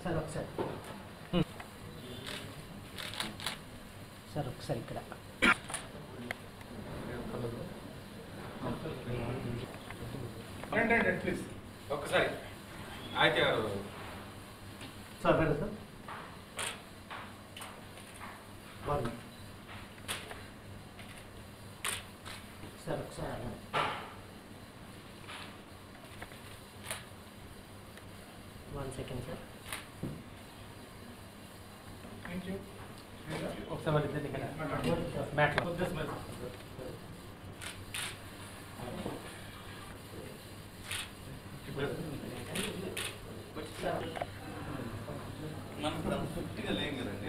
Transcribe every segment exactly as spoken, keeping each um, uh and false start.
Sir ఒకసారి sir ఒకసారి ఇక్కడ ప్లీజ్ ఒక్కసారి అయితే సార్ మేడం సార్ బాగుంది సార్ ఒకసారి వన్ సెకండ్ సార్ ఒకసారి మరి ఇద్దరిని ఇక్కడ మ్యాట్లో మనం ఫిఫ్టీగా లేం కదండి.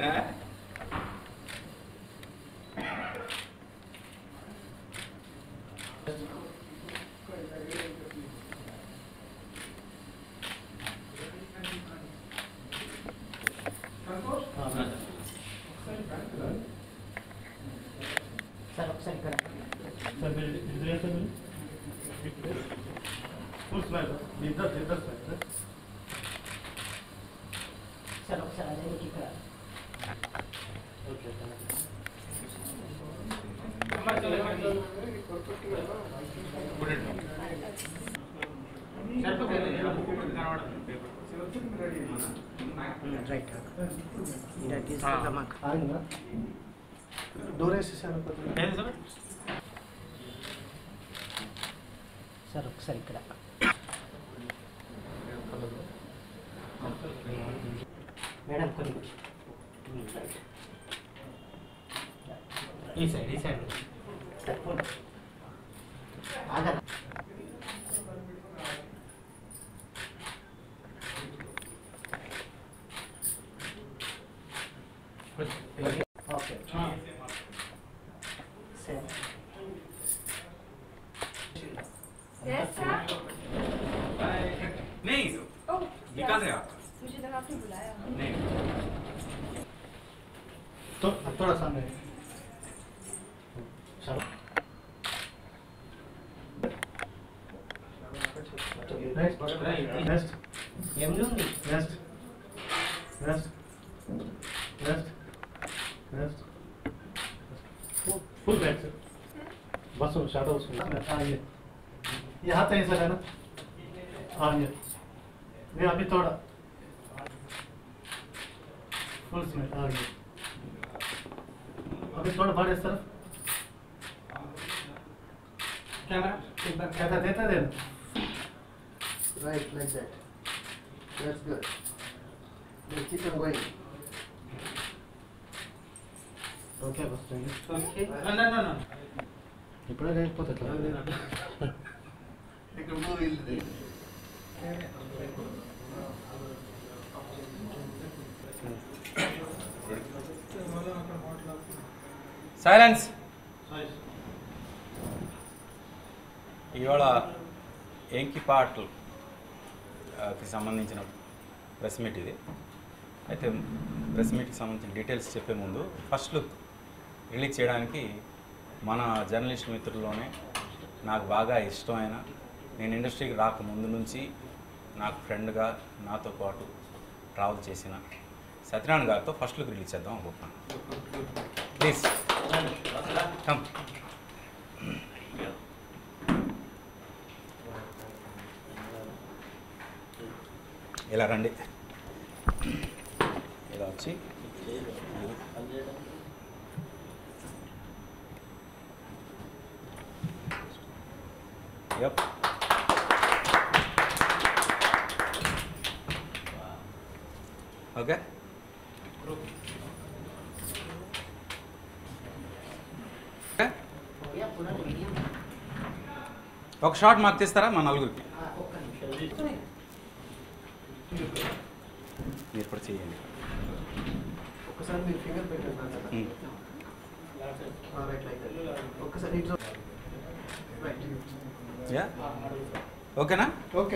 సార్ ఒకసారి ఇక్కడ సార్ మీరు ఇద్దరు సార్ మీరు ఫుల్ స్మైల్ ఇద్దరు ఇద్దరు సార్ సార్ ఒకసారి అదే మీకు ఇక్కడ ఓకే రైట్ దట్ ఈస్ నమక్ ఆగిందా డోర్ వేసేసాను సార్ ఒకసారి ఇక్కడ మేడం కొన్ని ఈ సైడ్ ఈ side Aadhaar okay sir Yes, sir. नहीं Oh, निकाल yes. रहे आप मुझे लगा आपने बुलाया। नहीं तो थोड़ा सामने चलो नेक्स्ट नेक्स्ट ఏముంది next next next next full back से बस वो शैडो उसमें हाँ ये ये हाथ ऐसा है ना हाँ ये नहीं अभी थोड़ा फुल स्मेल हाँ ये अभी थोड़ा बड़े सर कैमरा एक बार कहता देता देना Right, like that. That's good. Then keep on going. Okay बस चाहिए ఓకే ना ना ना इपड़े లేకపోతే ఇక్కడ మూడు ఇల్లు సైలెన్స్ ఇవాళ ఎంకిపాట్లు కి సంబంధించిన ప్రెస్ మీట్ ఇది. అయితే ప్రెస్ మీట్కి సంబంధించిన డీటెయిల్స్ చెప్పే ముందు ఫస్ట్ లుక్ రిలీజ్ చేయడానికి మన జర్నలిస్ట్ మిత్రుల్లోనే నాకు బాగా ఇష్టమైన, నేను ఇండస్ట్రీకి రాకముందు నుంచి నాకు ఫ్రెండ్గా నాతో పాటు ట్రావెల్ చేసిన సత్యనారాయణ గారితో ఫస్ట్ లుక్ రిలీజ్ చేద్దాం అనుకుంటున్నాను. Please come. ఇలా రండి, ఇలా వచ్చి యప్ ఓకే. ఒక షాట్ మాకు తీస్తారా మా నలుగురికి? మీరు కూడా చేయండి. ఒకసారి మీరు ఫింగర్ పెట్టండి. Right like that. ఒకసారి ఇట్లా రైట్. యా ఓకేనా? ఓకే.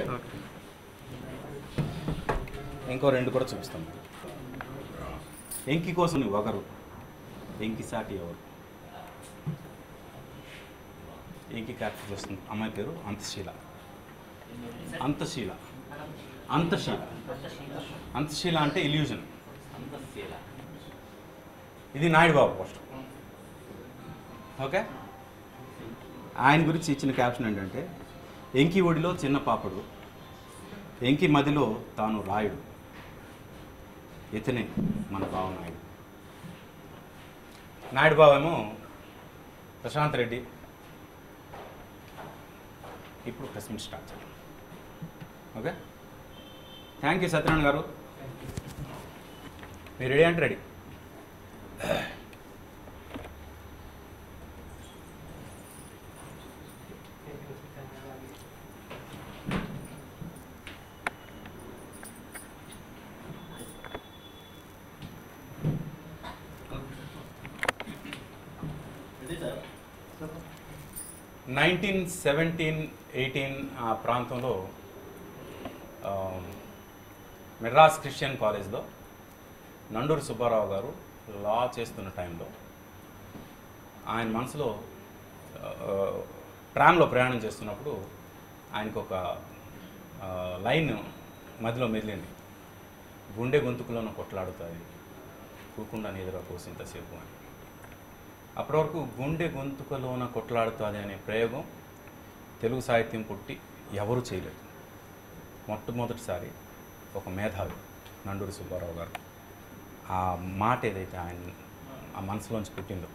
ఇంకో రెండు కూడా చూపిస్తాం. ఎంకి కోసం ఒకరు, ఎంకి సాటి ఎవరు? ఎంకి క్యారెక్టర్ చేస్తుంది అమ్మాయి పేరు అంతశీల. అంతశీల అంతశీల. అంతశీల అంటే ఇల్యూజన్. ఇది నాయుడు బాబు పోస్టర్. ఓకే, ఆయన గురించి ఇచ్చిన క్యాప్షన్ ఏంటంటే, ఎంకి ఒడిలో చిన్న పాపడు, ఎంకి మదిలో తాను రాయుడు, ఇతనే మన బావ నాయుడు. నాయుడు బావ ఏమో ప్రశాంత్ రెడ్డి. ఇప్పుడు ప్రెస్ మీట్ స్టార్ట్ చేయాలి. Okay, thank you Satyanarayana garu. మీరు రెడీ అంటే రెడీ. నైన్టీన్ సెవెంటీన్ ఎయిటీన్ ఆ ప్రాంతంలో మెడ్రాస్ క్రిస్టియన్ కాలేజ్లో నండూరి సుబ్బారావు గారు లా చేస్తున్న టైంలో ఆయన మనసులో ట్రామ్లో ప్రయాణం చేస్తున్నప్పుడు ఆయనకు ఒక లైన్ మధ్యలో మెదిలింది. గుండె గొంతుకులను కొట్లాడుతుంది కూకుండా ఎదురా కోసింతసేపు అని. అప్పటి వరకు గుండె గొంతుకలోన కొట్లాడుతుంది అనే ప్రయోగం తెలుగు సాహిత్యం పుట్టి ఎవరూ చేయలేదు. మొట్టమొదటిసారి ఒక మేధావి నండూరి సుబ్బారావు గారు ఆ మాట ఏదైతే ఆయన ఆ మనసులోంచి పుట్టిందో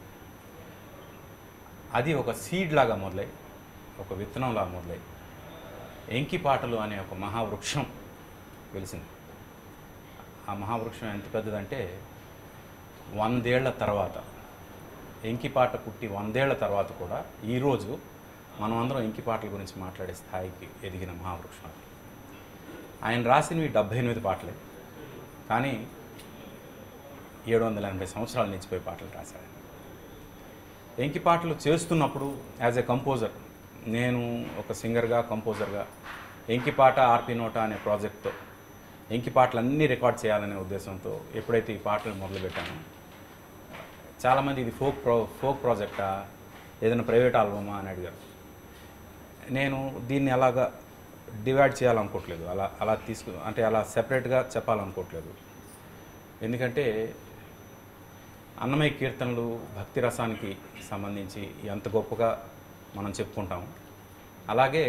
అది ఒక సీడ్ లాగా మొదలై, ఒక విత్తనంలాగా మొదలై ఎంకి పాటలు అనే ఒక మహావృక్షం వెలిసింది. ఆ మహావృక్షం ఎంత పెద్దదంటే వందేళ్ల తర్వాత, ఎంకి పాట పుట్టి వందేళ్ల తర్వాత కూడా ఈరోజు మనం అందరం ఎంకి పాటల గురించి మాట్లాడే స్థాయికి ఎదిగిన మహావృక్షం. ఆయన రాసినవి డెబ్భై ఎనిమిది పాటలే, కానీ ఏడు వందల ఎనభై సంవత్సరాల నిలిచిపోయి పాటలు రాశాడు. ఎంకి పాటలు చేస్తున్నప్పుడు యాజ్ ఎ కంపోజర్, నేను ఒక సింగర్గా కంపోజర్గా ఎంకి పాట ఆర్పి నోట అనే ప్రాజెక్ట్తో ఎంకి పాటలు అన్నీ రికార్డ్ చేయాలనే ఉద్దేశంతో ఎప్పుడైతే ఈ పాటలు మొదలుపెట్టానో చాలామంది ఇది ఫోక్ ప్రో ఫోక్ ప్రాజెక్టా, ఏదైనా ప్రైవేట్ ఆల్బమా అని అడిగారు. నేను దీన్ని అలాగా డివైడ్ చేయాలనుకోవట్లేదు, అలా అలా తీసుకు అంటే అలా సెపరేట్గా చెప్పాలనుకోవట్లేదు. ఎందుకంటే అన్నమయ్య కీర్తనలు భక్తి రసానికి సంబంధించి ఎంత గొప్పగా మనం చెప్పుకుంటాము, అలాగే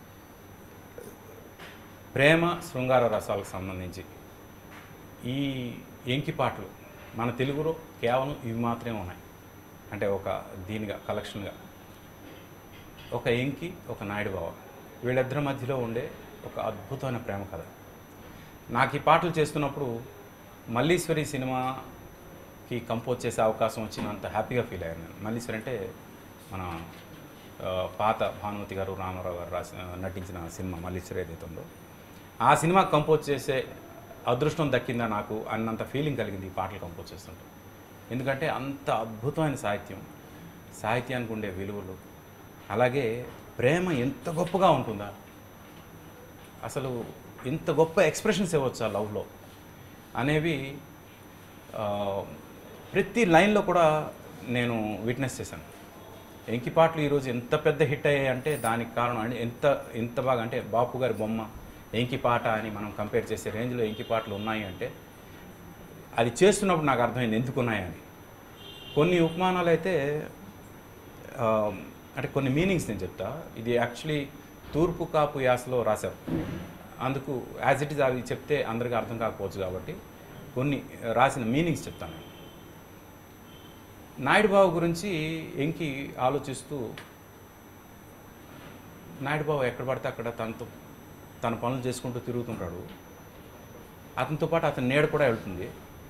ప్రేమ శృంగార రసాలకు సంబంధించి ఈ ఎంకి పాటలు మన తెలుగులో కేవలం ఇవి మాత్రమే ఉన్నాయి. అంటే ఒక దీనిగా కలెక్షన్గా ఒక ఎంకి, ఒక నాయుడు బావ, వీళ్ళిద్దరి మధ్యలో ఉండే ఒక అద్భుతమైన ప్రేమ కథ. నాకు ఈ పాటలు చేస్తున్నప్పుడు మల్లీశ్వరి సినిమాకి కంపోజ్ చేసే అవకాశం వచ్చినంత హ్యాపీగా ఫీల్ అయ్యాను నేను. మల్లీశ్వరి అంటే మన పాత భానుమతి గారు, రామారావు గారు రాసి నటించిన సినిమా మల్లీశ్వరి ఏదైతే ఉందో, ఆ సినిమా కంపోజ్ చేసే అదృష్టం దక్కిందా నాకు అన్నంత ఫీలింగ్ కలిగింది ఈ పాటలు కంపోజ్ చేస్తుంటే. ఎందుకంటే అంత అద్భుతమైన సాహిత్యం, సాహిత్యానికి ఉండే విలువలు, అలాగే ప్రేమ ఎంత గొప్పగా ఉంటుందా, అసలు ఇంత గొప్ప ఎక్స్ప్రెషన్స్ ఇవ్వచ్చా లవ్లో అనేవి ప్రతి లైన్లో కూడా నేను విట్నెస్ చేశాను. ఎంకి పాటలు ఈరోజు ఎంత పెద్ద హిట్ అయ్యాయి అంటే దానికి కారణం అంటే ఎంత ఎంత బాగా అంటే బాపు గారి బొమ్మ ఎంకి పాట అని మనం కంపేర్ చేసే రేంజ్లో ఎంకి పాటలు ఉన్నాయి అంటే అది చేస్తున్నప్పుడు నాకు అర్థమైంది ఎందుకు ఉన్నాయని. కొన్ని ఉపమానాలు అయితే అంటే కొన్ని మీనింగ్స్ నేను చెప్తా. ఇది యాక్చువల్లీ తూర్పు కాపు యాసలో రాశారు, అందుకు యాజ్ ఇట్ ఈజ్ అవి చెప్తే అందరికీ అర్థం కాకపోవచ్చు కాబట్టి కొన్ని రాసిన మీనింగ్స్ చెప్తాను. నాయుడు బావ గురించి ఎంకి ఆలోచిస్తూ, నాయుడు బావ ఎక్కడ పడితే అక్కడ తనతో తన పనులు చేసుకుంటూ తిరుగుతుంటాడు, అతనితో పాటు అతని నీడ కూడా వెళ్తుంది.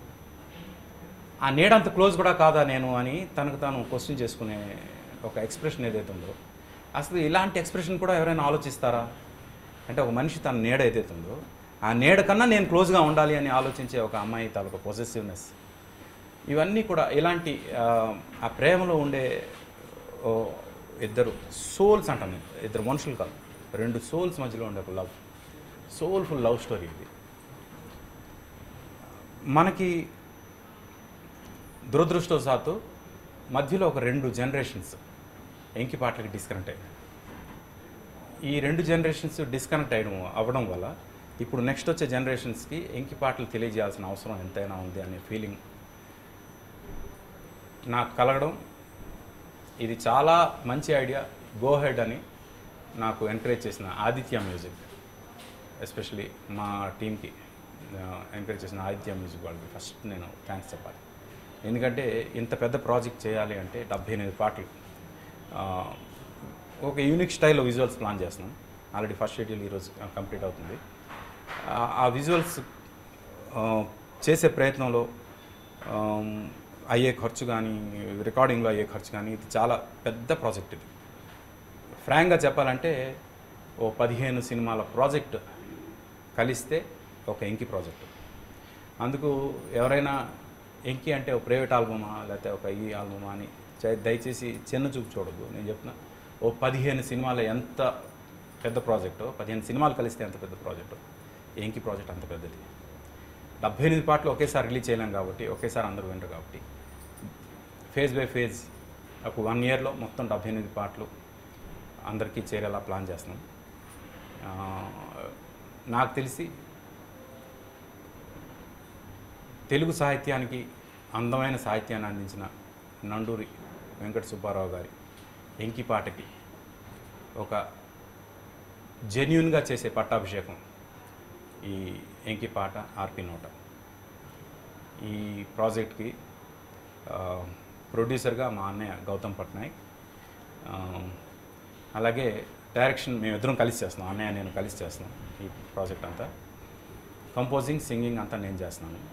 ఆ నీడ అంత క్లోజ్ కూడా కాదా నేను అని తనకు తాను క్వశ్చన్ చేసుకునే ఒక ఎక్స్ప్రెషన్ ఏదైతే ఉందో, అసలు ఇలాంటి ఎక్స్ప్రెషన్ కూడా ఎవరైనా ఆలోచిస్తారా అంటే, ఒక మనిషి తన నీడ ఏదైతే ఉందో ఆ నీడ కన్నా నేను క్లోజ్గా ఉండాలి అని ఆలోచించే ఒక అమ్మాయి తాలూకు పొసెసివ్నెస్, ఇవన్నీ కూడా ఇలాంటి ఆ ప్రేమలో ఉండే ఇద్దరు సోల్స్ అంటాను నేను, ఇద్దరు మనుషులు కాదు, రెండు సోల్స్ మధ్యలో ఉండే ఒక లవ్, సోల్ఫుల్ లవ్ స్టోరీ ఇది. మనకి దురదృష్టవశాత్తు మధ్యలో ఒక రెండు జనరేషన్స్ ఎంకి పాటలకి డిస్కనెక్ట్ అయ్యాయి. ఈ రెండు జనరేషన్స్ డిస్కనెక్ట్ అయ్యడం అవ్వడం వల్ల ఇప్పుడు నెక్స్ట్ వచ్చే జనరేషన్స్కి ఎంకి పాటలు తెలియజేయాల్సిన అవసరం ఎంతైనా ఉంది అనే ఫీలింగ్ నాకు కలగడం, ఇది చాలా మంచి ఐడియా, గో హెడ్ అని నాకు ఎంకరేజ్ చేసిన ఆదిత్య మ్యూజిక్, ఎస్పెషలీ మా టీంకి ఎంకరేజ్ చేసిన ఆదిత్య మ్యూజిక్ వాళ్ళకి ఫస్ట్ నేను థ్యాంక్స్ చెప్పాలి. ఎందుకంటే ఇంత పెద్ద ప్రాజెక్ట్ చేయాలి అంటే డెబ్బై ఎనిమిది పాటలు, ఒక యూనిక్ స్టైల్లో విజువల్స్ ప్లాన్ చేస్తున్నాం. ఆల్రెడీ ఫస్ట్ షెడ్యూల్ ఈరోజు కంప్లీట్ అవుతుంది. ఆ విజువల్స్ చేసే ప్రయత్నంలో అయ్యే ఖర్చు కానీ, రికార్డింగ్లో అయ్యే ఖర్చు కానీ, ఇది చాలా పెద్ద ప్రాజెక్ట్. ఇది ఫ్రాంక్గా చెప్పాలంటే ఓ పదిహేను సినిమాల ప్రాజెక్ట్ కలిస్తే ఒక ఎంకి ప్రాజెక్ట్. అందుకు ఎవరైనా ఎంకి అంటే ఒక ప్రైవేట్ ఆల్బమా లేకపోతే ఒక ఈ ఆల్బమా అని దయచేసి చిన్న చూపు చూడద్దు. నేను చెప్పిన ఓ పదిహేను సినిమాలు ఎంత పెద్ద ప్రాజెక్టు, పదిహేను సినిమాలు కలిస్తే ఎంత పెద్ద ప్రాజెక్టు, ఎంకి ప్రాజెక్ట్ అంత పెద్దది. డెబ్బై ఎనిమిది పాటలు ఒకేసారి రిలీజ్ చేయలేం కాబట్టి, ఒకేసారి అందరూ వింటారు కాబట్టి ఫేజ్ బై ఫేజ్ ఒక వన్ ఇయర్లో మొత్తం డెబ్బై ఎనిమిది పాటలు అందరికీ చేరేలా ప్లాన్ చేస్తున్నాం. నాకు తెలిసి తెలుగు సాహిత్యానికి అందమైన సాహిత్యాన్ని అందించిన నండూరి వెంకట సుబ్బారావు గారి ఎంకి పాటకి ఒక జెన్యూన్గా చేసే పట్టాభిషేకం ఈ ఎంకి పాట ఆర్పి నోట. ఈ ప్రాజెక్ట్కి ప్రొడ్యూసర్గా మా అన్నయ్య గౌతమ్ పట్నాయక్, అలాగే డైరెక్షన్ మేమిద్దరం కలిసి చేస్తున్నాం, అన్నయ్య నేను కలిసి చేస్తున్నాం. ఈ ప్రాజెక్ట్ అంతా కంపోజింగ్, సింగింగ్ అంతా నేను చేస్తున్నాను.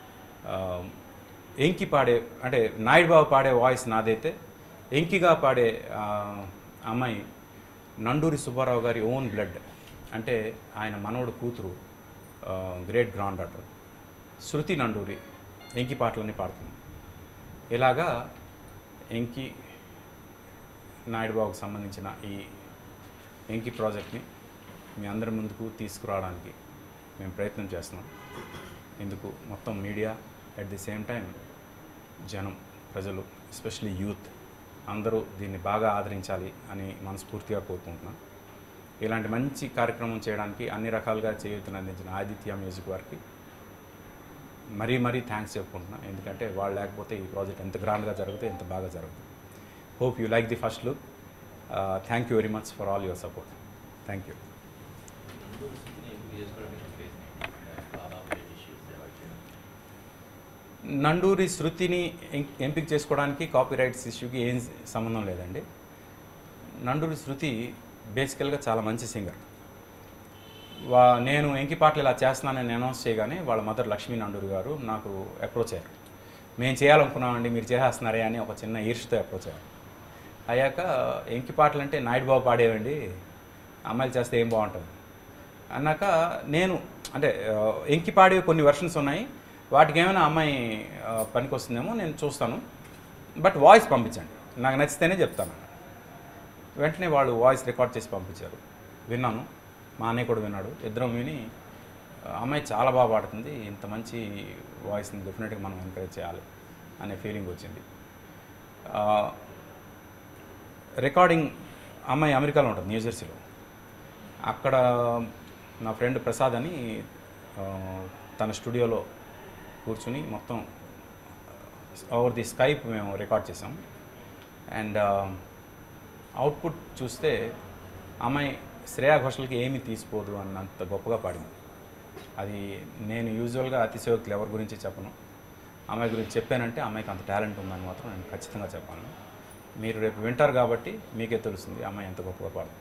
ఎంకి పాడే అంటే నాయుడు బాబు పాడే వాయిస్ నాదైతే, ఎంకిగా పాడే అమ్మాయి నండూరి సుబ్బారావు గారి ఓన్ బ్లడ్, అంటే ఆయన మనవడు కూతురు, great grand daughter Shruti Nanduri Enki పాటలన్నీ పాడుతుంది. ఇలాగా ఎంకి నాయుడుబాబుకు సంబంధించిన ఈ ఎంకి ప్రాజెక్ట్ని మీ అందరి ముందుకు తీసుకురావడానికి మేము ప్రయత్నం చేస్తున్నాం. ఇందుకు మొత్తం media, at the same time జనం, ప్రజలు, ఎస్పెషలీ యూత్ అందరూ దీన్ని బాగా ఆదరించాలి అని మనస్ఫూర్తిగా కోరుకుంటున్నాను. ఇలాంటి మంచి కార్యక్రమం చేయడానికి అన్ని రకాలుగా చేయూతను అందించిన ఆదిత్య మ్యూజిక్ వారికి మరీ మరీ థ్యాంక్స్ చెప్పుకుంటున్నాను. ఎందుకంటే వాళ్ళు లేకపోతే ఈ ప్రాజెక్ట్ ఎంత గ్రాండ్గా జరుగుతుంది, ఎంత బాగా జరుగుతుంది. Hope you like the first look. Thank you very much for all your support. Thank you. Nanduri శృతిని ఎంపిక చేసుకోవడానికి కాపీరైట్స్ ఇష్యూకి ఏం సంబంధం లేదండి. నండూరి శృతి బేసికల్గా చాలా మంచి సింగర్. వా నేను ఎంకి పాటలు ఇలా చేస్తున్నానని అనౌన్స్ చేయగానే వాళ్ళ మదర్ లక్ష్మీ నండూరి గారు నాకు అప్రోచ్ అయ్యారు. మేము చేయాలనుకున్నామండి, మీరు చేసేస్తున్నారే అని ఒక చిన్న ఈర్ష్తో అప్రోచ్ అయ్యారు. అయ్యాక ఎంకి పాటలు అంటే నాయుడు బాబు పాడేవండి, అమ్మాయిలు చేస్తే ఏం బాగుంటుంది అన్నాక, నేను అంటే ఎంకి పాడే కొన్ని వెర్షన్స్ ఉన్నాయి, వాటికి ఏమైనా అమ్మాయి పనికి వస్తుందేమో నేను చూస్తాను, బట్ వాయిస్ పంపించండి, నాకు నచ్చితేనే చెప్తాను. వెంటనే వాళ్ళు వాయిస్ రికార్డ్ చేసి పంపించారు. విన్నాను, మా అన్నయ్య కూడా విన్నాడు. ఇద్దరం విని అమ్మాయి చాలా బాగా పాడుతుంది, ఇంత మంచి వాయిస్ని డెఫినెట్గా మనం ఎంకరేజ్ చేయాలి అనే ఫీలింగ్ వచ్చింది. రికార్డింగ్ అమ్మాయి అమెరికాలో ఉంటుంది, న్యూజెర్సీలో. అక్కడ నా ఫ్రెండ్ ప్రసాద్ అని తన స్టూడియోలో కూర్చుని మొత్తం ఓవర్ ది స్కైప్ మేము రికార్డ్ చేసాం. అండ్ అవుట్పుట్ చూస్తే అమ్మాయి శ్రేయా ఘోషల్కి ఏమీ తీసిపోదు అన్నంత గొప్పగా పాడింది. అది నేను యూజువల్గా అతిశయోక్తులు ఎవరి గురించి చెప్పను, అమ్మాయి గురించి చెప్పానంటే అమ్మాయికి అంత టాలెంట్ ఉందని మాత్రం నేను ఖచ్చితంగా చెప్పాను. మీరు రేపు వింటారు కాబట్టి మీకే తెలుస్తుంది అమ్మాయి ఎంత గొప్పగా పాడుతుంది.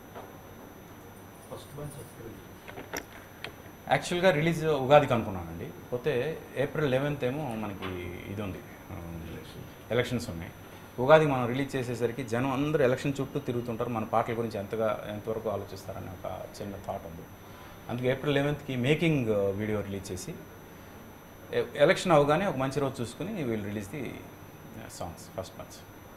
యాక్చువల్గా రిలీజ్ ఉగాదికి అనుకున్నానండి, పోతే ఏప్రిల్ లెవెన్త్ ఏమో మనకి ఇది ఉంది, ఎలక్షన్స్ ఉన్నాయి. ఉగాదికి మనం రిలీజ్ చేసేసరికి జనం అందరూ ఎలక్షన్ చుట్టూ తిరుగుతుంటారు, మన పాటల గురించి ఎంతగా ఎంతవరకు ఆలోచిస్తారని ఒక చిన్న థాట్ ఉంది. అందుకే ఏప్రిల్ లెవెన్త్కి మేకింగ్ వీడియో రిలీజ్ చేసి ఎలక్షన్ అవగానే ఒక మంచి రోజు చూసుకుని వీళ్ళు release the songs first months.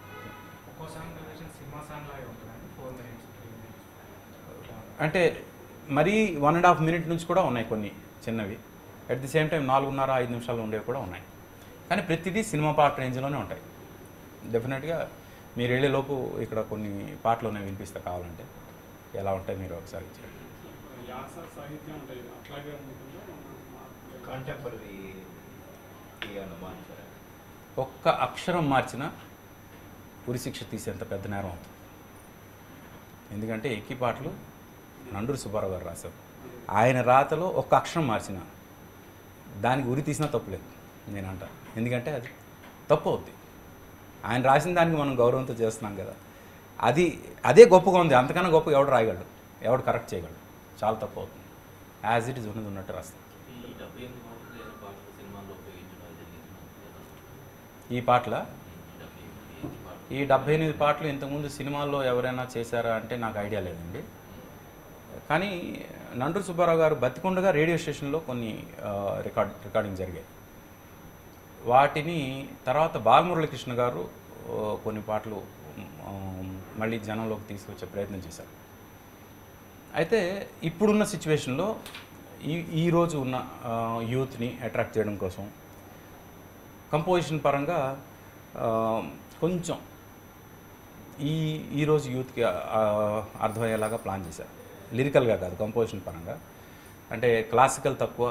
అంటే మరీ వన్ అండ్ హాఫ్ మినిట్ నుంచి కూడా ఉన్నాయి కొన్ని చిన్నవి, అట్ ది సేమ్ టైం నాలుగున్నర ఐదు నిమిషాలు ఉండేవి కూడా ఉన్నాయి. కానీ ప్రతిదీ సినిమా పాట రేంజ్లోనే ఉంటాయి. డెఫినెట్గా మీరు వెళ్ళేలోపు ఇక్కడ కొన్ని పాటలు ఉన్నాయి, వినిపిస్తే కావాలంటే ఎలా ఉంటాయి మీరు ఒకసారి ఇచ్చేయండి. ధ్యాస సాహిత్యం ఉంటాయి అట్లాగే ఉంటుందో కాంటెంపరీ ఏమన్నా మార్చారా? ఒక్క అక్షరం మార్చిన ఉరిశిక్ష తీసేంత పెద్ద నేరం అవుతుంది. ఎందుకంటే ఎక్కి పాటలు నండూరి సుబ్బారావు గారు రాశారు. ఆయన రాతలో ఒక్క అక్షరం మార్చిన దానికి ఉరి తీసినా తప్పులేదు నేను అంట. ఎందుకంటే అది తప్పు అవుద్ది. ఆయన రాసిన దానికి మనం గౌరవంతో చేస్తున్నాం కదా, అది అదే గొప్పగా ఉంది. అంతకన్నా గొప్ప ఎవడు రాయగలడు, ఎవడు కరెక్ట్ చేయగలడు. చాలా తప్పు అవుతుంది. యాజ్ ఇట్ ఈజ్ ఉన్నది ఉన్నట్టు రాస్తాం. ఈ పాటల ఈ డెబ్బై ఎనిమిది పాటలు ఇంతకుముందు సినిమాల్లో ఎవరైనా చేశారా అంటే నాకు ఐడియా లేదండి. కానీ నండూరి సుబ్బారావు గారు బతికుండగా రేడియో స్టేషన్లో కొన్ని రికార్డ్ రికార్డింగ్ జరిగాయి. వాటిని తర్వాత బాలమురళీకృష్ణ గారు కొన్ని పాటలు మళ్ళీ జనంలోకి తీసుకొచ్చే ప్రయత్నం చేశారు. అయితే ఇప్పుడున్న సిచ్యువేషన్లో ఈ ఈరోజు ఉన్న యూత్ని అట్రాక్ట్ చేయడం కోసం కంపోజిషన్ పరంగా కొంచెం ఈ ఈరోజు యూత్కి అర్థమయ్యేలాగా ప్లాన్ చేశారు. లిరికల్గా కాదు, కంపోజిషన్ పరంగా. అంటే క్లాసికల్ తక్కువ,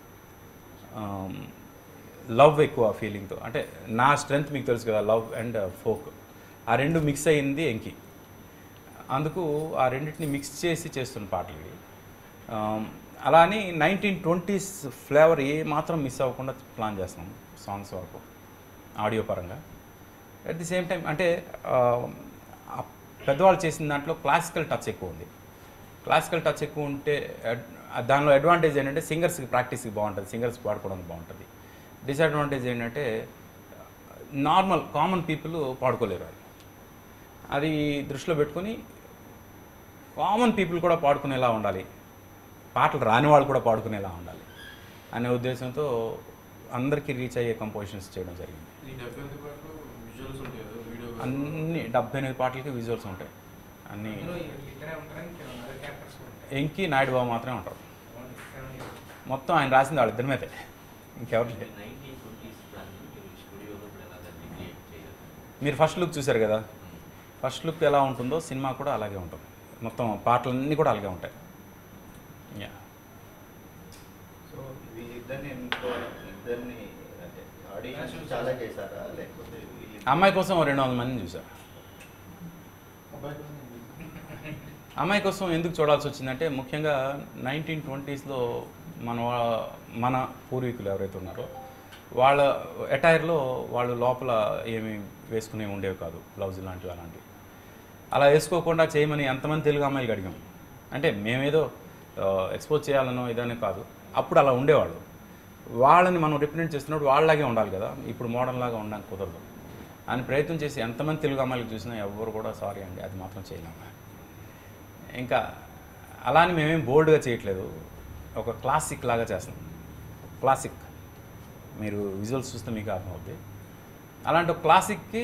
లవ్ ఎక్కువ ఫీలింగ్తో. అంటే నా స్ట్రెంగ్త్ మీకు తెలుసు కదా, లవ్ అండ్ ఫోక్. ఆ రెండు మిక్స్ అయ్యింది ఎంకి. అందుకు ఆ రెండింటిని మిక్స్ చేసి చేస్తున్న పాటలు ఇవి. అలా అని నైన్టీన్ ట్వంటీస్ ఫ్లేవర్ ఏ మాత్రం మిస్ అవ్వకుండా ప్లాన్ చేస్తాం సాంగ్స్ వరకు ఆడియో పరంగా. అట్ ది సేమ్ టైం అంటే పెద్దవాళ్ళు చేసిన దాంట్లో క్లాసికల్ టచ్ ఎక్కువ ఉంది. క్లాసికల్ టచ్ ఎక్కువ ఉంటే దానిలో అడ్వాంటేజ్ ఏంటంటే సింగర్స్కి ప్రాక్టీస్కి బాగుంటుంది, సింగర్స్కి పాడుకోవడానికి బాగుంటుంది. డిసడ్వాంటేజ్ ఏంటంటే నార్మల్ కామన్ పీపుల్ పాడుకోలేరు. అది అది దృష్టిలో పెట్టుకొని కామన్ పీపుల్ కూడా పాడుకునేలా ఉండాలి, పాటలు రాని వాళ్ళు కూడా పాడుకునేలా ఉండాలి అనే ఉద్దేశంతో అందరికీ రీచ్ అయ్యే కంపోజిషన్స్ చేయడం జరిగింది. అన్ని డెబ్బై ఎనిమిది పాటలకి విజువల్స్ ఉంటాయి. అన్నీ ఎంకి నాయుడు బాబు మాత్రమే ఉంటారు. మొత్తం ఆయన రాసింది వాళ్ళిద్దరి మీదే, ఇంకెవరు లేదు. మీరు ఫస్ట్ లుక్ చూశారు కదా, ఫస్ట్ లుక్ ఎలా ఉంటుందో సినిమా కూడా అలాగే ఉంటుంది. మొత్తం పాటలన్నీ కూడా అలాగే ఉంటాయి. యా సో వీళ్ళిద్దరిని ఇద్దరిని అంటే ఆడిషన్స్ చాలా చేశారా లేకపోతే అమ్మాయి కోసం రెండు వందల మందిని చూసారు. అమ్మాయి కోసం ఎందుకు చూడాల్సి వచ్చిందంటే ముఖ్యంగా నైన్టీన్ ట్వంటీస్లో మన మన పూర్వీకులు ఎవరైతే ఉన్నారో వాళ్ళ అటైర్లో వాళ్ళు లోపల ఏమి వేసుకునే ఉండేవి కాదు, బ్లౌజ్ లాంటివి అలాంటివి. అలా వేసుకోకుండా చేయమని ఎంతమంది తెలుగు అమ్మాయిలు అడిగాం. అంటే మేమేదో ఎక్స్పోజ్ చేయాలనో ఇదనే కాదు, అప్పుడు అలా ఉండేవాళ్ళు. వాళ్ళని మనం రిప్రజెంట్ చేస్తున్నప్పుడు వాళ్ళలాగే ఉండాలి కదా, ఇప్పుడు మోడర్న్ లాగా ఉండడానికి కుదరదు అని ప్రయత్నం చేసి ఎంతమంది తెలుగు అమ్మాయిలు చూసినా ఎవరు కూడా సారీ అండి అది మాత్రం చేయలేము. ఇంకా అలా అని మేమేం బోల్డ్గా చేయట్లేదు, ఒక క్లాసిక్ లాగా చేస్తాం. క్లాసిక్ మీరు విజువల్స్ చూస్తే మీకు అర్థమవుతుంది. అలాంటి ఒక క్లాసిక్కి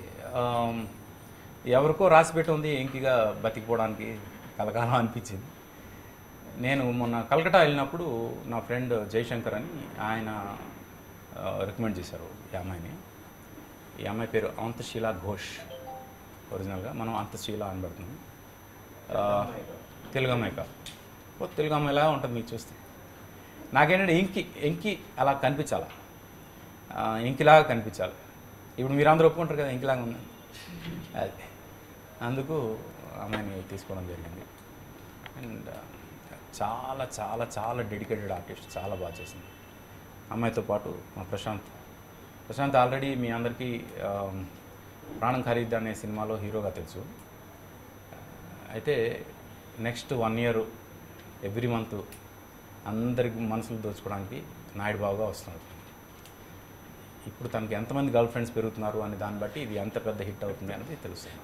ఎవరికో రాసిపెట్టి ఉంది ఎంకిగా బతికిపోవడానికి కలకాలం అనిపించింది. నేను మొన్న కలకటా వెళ్ళినప్పుడు నా ఫ్రెండ్ జయశంకర్ అని ఆయన రికమెండ్ చేశారు ఈ అమ్మాయిని. ఈ అమ్మాయి పేరు అంతశీల ఘోష్. ఒరిజినల్గా మనం అంతశీల అని పెడుతున్నాం. తెలుగు అమ్మాయి కాదు, ఓ తెలుగు అమ్మాయిలా ఉంటుంది మీకు చూస్తే. నాకేంటంటే ఎంకి ఎంకి అలా కనిపించాలా, ఎంకిలాగా కనిపించాలి. ఇప్పుడు మీరు అందరూ ఒప్పుకుంటారు కదా ఎంకిలాగా ఉంది, అది అందుకు అమ్మాయిని తీసుకోవడం జరిగింది. అండ్ చాలా చాలా చాలా డెడికేటెడ్ ఆర్టిస్ట్, చాలా బాగా చేసింది. అమ్మాయితో పాటు మా ప్రశాంత్ ప్రశాంత్ ఆల్రెడీ మీ అందరికీ ప్రాణం ఖరీద్ అనే సినిమాలో హీరోగా తెలుసు. అయితే next one year every month అందరికి మనసులు దోచుకోవడానికి నాయుడు బాబుగా వస్తున్నారు. ఇప్పుడు తనకి ఎంతమంది గర్ల్ ఫ్రెండ్స్ పెరుగుతున్నారు అనే దాన్ని బట్టి ఇది ఎంత పెద్ద హిట్ అవుతుంది అనేది తెలుస్తుంది.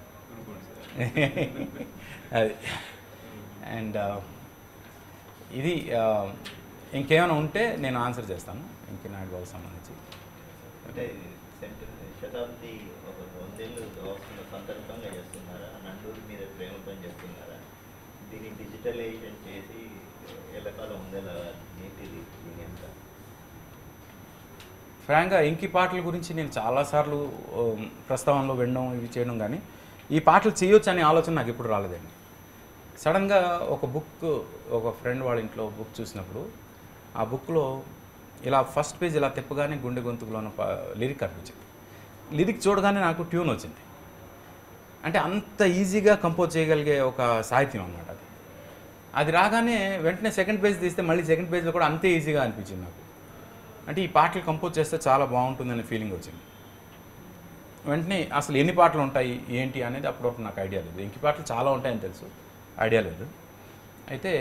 అది అండ్ ఇది ఇంకేమైనా ఉంటే నేను ఆన్సర్ చేస్తాను ఇంకే నాయుడు బాబుకి సంబంధించి. అంటే శతాబ్ది ఒక వందేళ్ళు వస్తున్న సందర్భంగా చేస్తున్నారా, నండూరి మీద ప్రేమతో చేస్తున్నారా, దీన్ని డిజిటలైజేషన్ చేసి ఎల్లకాలం ఉండేలా ఏంటిది దీని ఎంత? ఫ్రాంక్గా ఇంకి పాటల గురించి నేను చాలాసార్లు ప్రస్తావనలో వినడం ఇవి చేయడం, కానీ ఈ పాటలు చేయొచ్చు అనే ఆలోచన నాకు ఎప్పుడు రాలేదండి. సడన్గా ఒక బుక్ ఒక ఫ్రెండ్ వాళ్ళ ఇంట్లో బుక్ చూసినప్పుడు ఆ బుక్లో ఇలా ఫస్ట్ పేజ్ ఇలా తిప్పగానే గుండె గొంతుకులో ఉన్న లిరిక్ కనిపించింది. లిరిక్ చూడగానే నాకు ట్యూన్ వచ్చింది. అంటే అంత ఈజీగా కంపోజ్ చేయగలిగే ఒక సాహిత్యం అన్నమాట అది. అది రాగానే వెంటనే సెకండ్ పేజ్ తీస్తే మళ్ళీ సెకండ్ పేజ్లో కూడా అంతే ఈజీగా అనిపించింది నాకు. అంటే ఈ పాటలు కంపోజ్ చేస్తే చాలా బాగుంటుందనే ఫీలింగ్ వచ్చింది. వెంటనే అసలు ఎన్ని పాటలు ఉంటాయి ఏంటి అనేది అప్పటివరకు నాకు ఐడియా లేదు. ఇంక పాటలు చాలా ఉంటాయని తెలుసు, ఐడియా లేదు. అయితే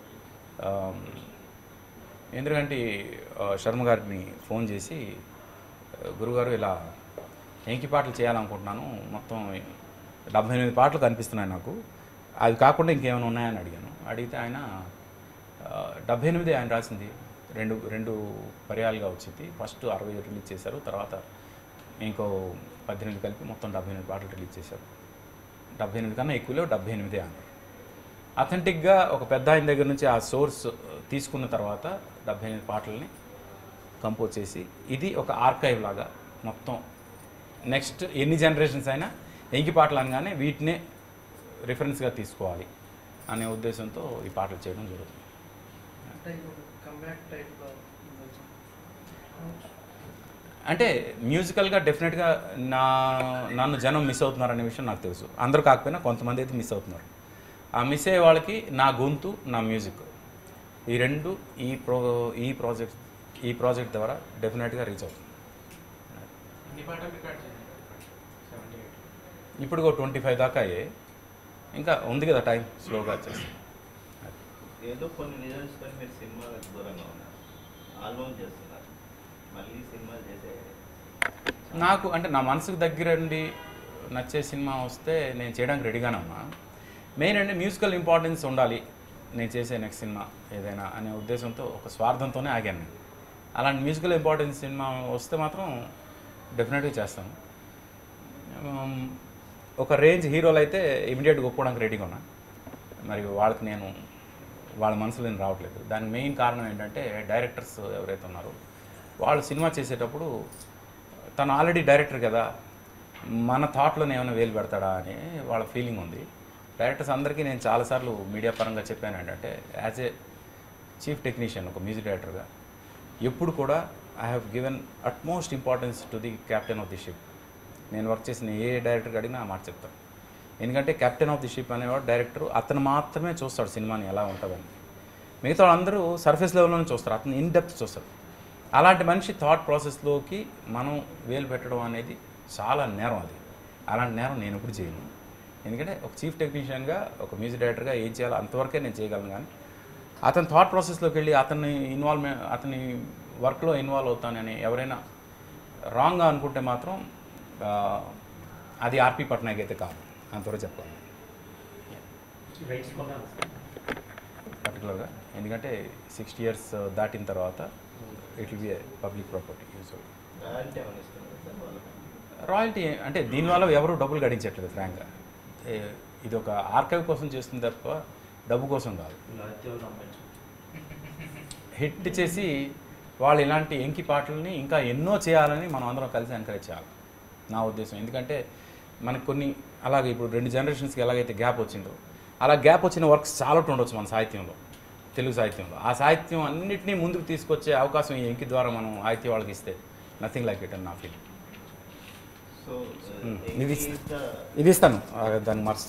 ఎందుకంటే శర్మ గారిని ఫోన్ చేసి, గురుగారు ఇలా ఎంకి పాటలు చేయాలనుకుంటున్నాను, మొత్తం డెబ్భై ఎనిమిది పాటలు కనిపిస్తున్నాయి నాకు, అవి కాకుండా ఇంకేమైనా ఉన్నాయని అడిగాను. అడిగితే ఆయన డెబ్భై ఎనిమిది ఆయన రాసింది రెండు రెండు పర్యాలుగా వచ్చింది. ఫస్ట్ అరవై రిలీజ్ చేశారు, తర్వాత ఇంకో పద్దెనిమిది కలిపి మొత్తం డెబ్భై ఎనిమిది పాటలు రిలీజ్ చేశారు. డెబ్భై ఎనిమిది కన్నా ఎక్కువలో డెబ్భై ఎనిమిదే అన్నారు. అథెంటిక్గా ఒక పెద్ద ఆయన దగ్గర నుంచి ఆ సోర్స్ తీసుకున్న తర్వాత డెబ్భై ఎనిమిది పాటలని కంపోజ్ చేసి ఇది ఒక ఆర్కైవ్ లాగా మొత్తం నెక్స్ట్ ఎన్ని జనరేషన్స్ అయినా ఎంకి పాటలు అనగానే వీటినే రిఫరెన్స్గా తీసుకోవాలి అనే ఉద్దేశంతో ఈ పాటలు చేయడం జరుగుతుంది. అంటే మ్యూజికల్గా డెఫినెట్గా నా నన్ను జనం మిస్ అవుతున్నారనే విషయం నాకు తెలుసు. అందరూ కాకపోయినా కొంతమంది అయితే మిస్ అవుతున్నారు. ఆ మిస్ అయ్యే వాళ్ళకి నా గొంతు, నా మ్యూజిక్, ఈ రెండు ఈ ప్రో ఈ ప్రాజెక్ట్ ఈ ప్రాజెక్ట్ ద్వారా డెఫినెట్గా రీచ్ అవుతుంది. ఇప్పుడు ట్వంటీ ఫైవ్ దాకా అయ్యాయి, ఇంకా ఉంది కదా టైం, స్లోగా వచ్చేసి. ఏదో కొన్ని రీజన్స్ కొని మీరు సినిమాలకు దూరంగా ఉన్నారు, ఆల్బమ్ చేస్తున్నారు, మళ్ళీ సినిమా చేసే నాకు అంటే నా మనసుకు దగ్గరండి నచ్చే సినిమా వస్తే నేను చేయడానికి రెడీగానే ఉన్నా. మెయిన్ అంటే మ్యూజికల్ ఇంపార్టెన్స్ ఉండాలి నేను చేసే నెక్స్ట్ సినిమా ఏదైనా అనే ఉద్దేశంతో, ఒక స్వార్థంతోనే ఆగాను నేను. అలాంటి మ్యూజికల్ ఇంపార్టెన్స్ సినిమా వస్తే మాత్రం డెఫినెట్గా చేస్తాను. ఒక రేంజ్ హీరోలు అయితే ఇమీడియట్గా ఒప్పుకోవడానికి రెడీగా ఉన్నా. మరి వాళ్ళకి నేను వాళ్ళ మనసులో నేను రావట్లేదు. దానికి మెయిన్ కారణం ఏంటంటే డైరెక్టర్స్ ఎవరైతే ఉన్నారో వాళ్ళు సినిమా చేసేటప్పుడు తను ఆల్రెడీ డైరెక్టర్ కదా, మన థాట్లోనే ఏమైనా వేలు పెడతాడా అని వాళ్ళ ఫీలింగ్ ఉంది. డైరెక్టర్స్ అందరికీ నేను చాలాసార్లు మీడియా పరంగా చెప్పాను ఏంటంటే, యాజ్ ఏ చీఫ్ టెక్నీషియన్, ఒక మ్యూజిక్ డైరెక్టర్గా ఎప్పుడు కూడా I have given utmost importance to the captain of the ship. నేను వర్క్ చేసిన ఏ డైరెక్టర్కి అడిగినా ఆ మాట చెప్తాను. ఎందుకంటే కెప్టెన్ ఆఫ్ ది షిప్ అనేవాడు డైరెక్టర్, అతను మాత్రమే చూస్తాడు సినిమాని ఎలా ఉంటుందని. మిగతా వాళ్ళందరూ సర్ఫేస్ లెవెల్లోనే చూస్తారు, అతను ఇన్ డెప్త్ చూస్తారు. అలాంటి మనిషి థాట్ ప్రాసెస్లోకి మనం వేలు పెట్టడం అనేది చాలా నేరం. అది అలాంటి నేరం నేను ఎప్పుడు చేయను. ఎందుకంటే ఒక చీఫ్ టెక్నీషియన్గా, ఒక మ్యూజిక్ డైరెక్టర్గా ఏం చేయాలో అంతవరకే నేను చేయగలను. కానీ అతని థాట్ ప్రాసెస్లోకి వెళ్ళి అతన్ని ఇన్వాల్వ్ అతని వర్క్లో ఇన్వాల్వ్ అవుతానని ఎవరైనా రాంగ్గా అనుకుంటే మాత్రం అది ఆర్పి పట్నాయక్ అయితే కాదు, అంతవరకు చెప్పాలి పర్టికులర్గా. ఎందుకంటే సిక్స్టీ ఇయర్స్ దాటిన తర్వాత it will be public property. Royalty అంటే దీనివల్ల ఎవరు డబ్బులు గడించట్లేదు ఫ్రాంక్గా. ఇది ఒక ఆర్కైవ్ కోసం చేస్తుంది తప్ప డబ్బు కోసం కాదు. హిట్ చేసి వాళ్ళు ఇలాంటి ఎంకి పాటలని ఇంకా ఎన్నో చేయాలని మనం అందరం కలిసి ఎంకరేజ్ చేయాలి నా ఉద్దేశం. ఎందుకంటే మనకు కొన్ని అలాగే ఇప్పుడు రెండు జనరేషన్స్కి ఎలాగైతే గ్యాప్ వచ్చిందో అలా గ్యాప్ వచ్చిన వర్క్స్ చాలా ఉండొచ్చు మన సాహిత్యంలో, తెలుగు సాహిత్యంలో. ఆ సాహిత్యం అన్నింటినీ ముందుకు తీసుకొచ్చే అవకాశం ఈ ఎంకి ద్వారా మనం సాహిత్య వాళ్ళకి ఇస్తే నథింగ్ లైక్ ఇట్ అని నా ఫీలింగ్. సో ఇది ఇది ఇస్తాను దాన్ని marks.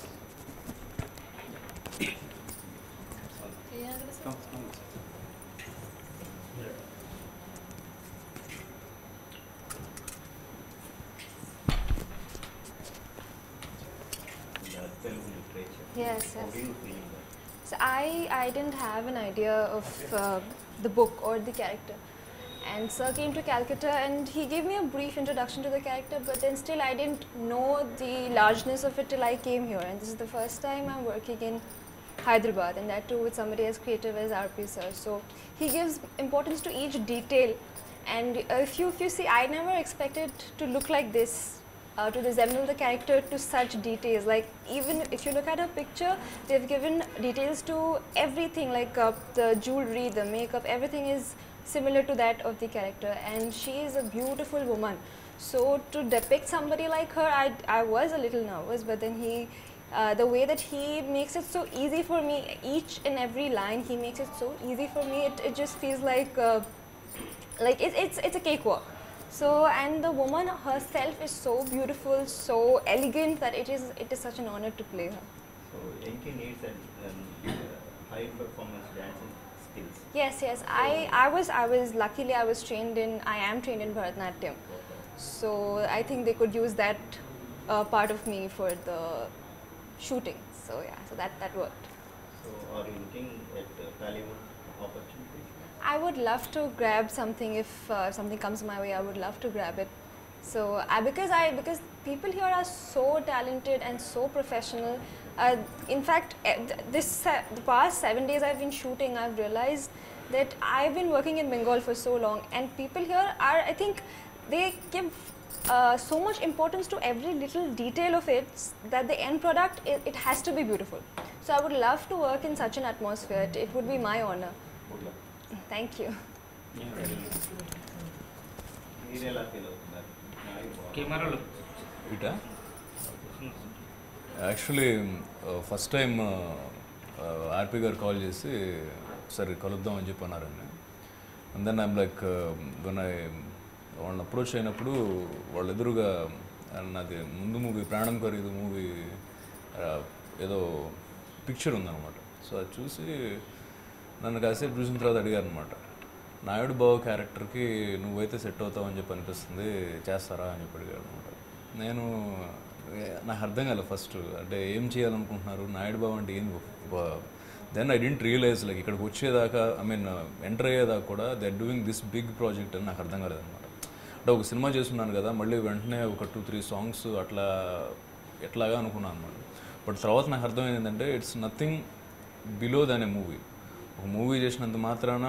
Yes, yes. So I, I didn't have an idea of uh, the book or the character. And Sir came to Calcutta and he gave me a brief introduction to the character, but then still I didn't know the largeness of it till I came here. And this is the first time I'm working in Hyderabad, and that too with somebody as creative as R P Sir. So he gives importance to each detail. And uh, if you if you see, I never expected to look like this. Uh, to resemble the character to such details. Like even if you look at a picture, they've given details to everything, like uh, the jewelry, the makeup, everything is similar to that of the character, and she is a beautiful woman. So to depict somebody like her, I, I was a little nervous, but then he Uh, the way that he makes it so easy for me, each and every line he makes it so easy for me, it, it just feels like uh, like it, it's it's a cakewalk. So, and the woman herself is so beautiful, so elegant that it is it is such an honor to play her. So Enki needs an, an uh, high performance dancing skills. Yes, yes. I, I was I was luckily I was trained in I am trained in Bharatanatyam, so I think they could use that uh, part of me for the shooting. So yeah, so that that worked. So are you looking at uh, Hollywood opportunities? I would love to grab something if uh, something comes my way. I would love to grab it. So I, because I because people here are so talented and so professional. Uh, in fact, eh, th- this se- the past seven days I've been shooting, I've realized that I've been working in Bengal for so long, and people here are, I think, they give uh, so much importance to every little detail of it s- that the end product it, it has to be beautiful. So I would love to work in such an atmosphere. It, it would be my honor. Good luck. Thank you. మీరు ఎలా feel అవుతున్నారు? కెమెరాలో ఇటా actually first time ఆర్పి గారు call చేసి సరే కలుద్దాం అని చెప్పి అన్నారండి. And then I'm like one I వాళ్ళని అప్రోచ్ అయినప్పుడు వాళ్ళ ఎదురుగా నాది ముందు మూవీ ప్రాణం ఖరీదు మూవీ ఏదో పిక్చర్ ఉందన్నమాట. సో అది చూసి నన్ను కాసేపు చూసిన తర్వాత అడిగారు అనమాట, నాయుడు బావ క్యారెక్టర్కి నువ్వైతే సెట్ అవుతావు అని చెప్పి అనిపిస్తుంది, చేస్తారా అని చెప్పి అడిగారు అనమాట. నేను నాకు అర్థం కాలేదు ఫస్ట్, అంటే ఏం చేయాలనుకుంటున్నారు, నాయుడు బావ అంటే ఏంది. Then I didn't realize like ఇక్కడికి వచ్చేదాకా ఐ మీన్ ఎంటర్ అయ్యేదాకా కూడా they are doing this big project అని నాకు అర్థం కాలేదన్నమాట. అంటే ఒక సినిమా చేస్తున్నాను కదా, మళ్ళీ వెంటనే ఒక టూ త్రీ సాంగ్స్ అట్లా ఎట్లాగా అనుకున్నాను అనమాట. బట్ తర్వాత నాకు అర్థమైంది ఏంటంటే it's nothing below than a movie. ఒక మూవీ చేసినంత మాత్రాన